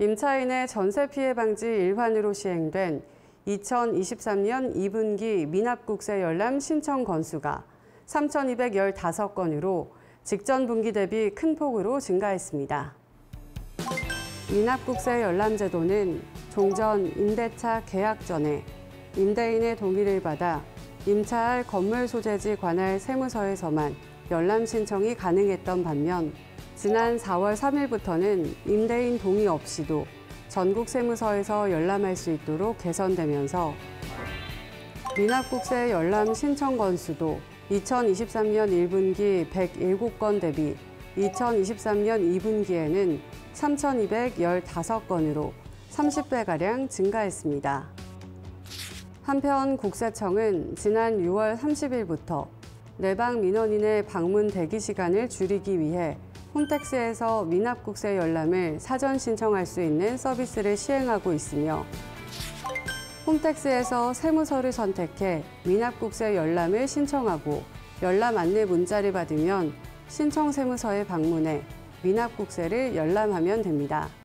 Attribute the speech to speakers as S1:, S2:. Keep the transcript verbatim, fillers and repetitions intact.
S1: 임차인의 전세 피해 방지 일환으로 시행된 이천이십삼 년 이 분기 미납국세 열람 신청 건수가 삼천이백십오 건으로 직전 분기 대비 큰 폭으로 증가했습니다. 미납국세 열람 제도는 종전 임대차 계약 전에 임대인의 동의를 받아 임차할 건물 소재지 관할 세무서에서만 열람 신청이 가능했던 반면 지난 사월 삼일부터는 임대인 동의 없이도 전국 세무서에서 열람할 수 있도록 개선되면서 미납국세 열람 신청 건수도 이천이십삼 년 일 분기 백칠 건 대비 이천이십삼 년 이 분기에는 삼천이백십오 건으로 삼십 배가량 증가했습니다. 한편 국세청은 지난 유월 삼십일부터 내방 민원인의 방문 대기 시간을 줄이기 위해 홈택스에서 미납국세 열람을 사전 신청할 수 있는 서비스를 시행하고 있으며 홈택스에서 세무서를 선택해 미납국세 열람을 신청하고 열람 안내 문자를 받으면 신청 세무서에 방문해 미납국세를 열람하면 됩니다.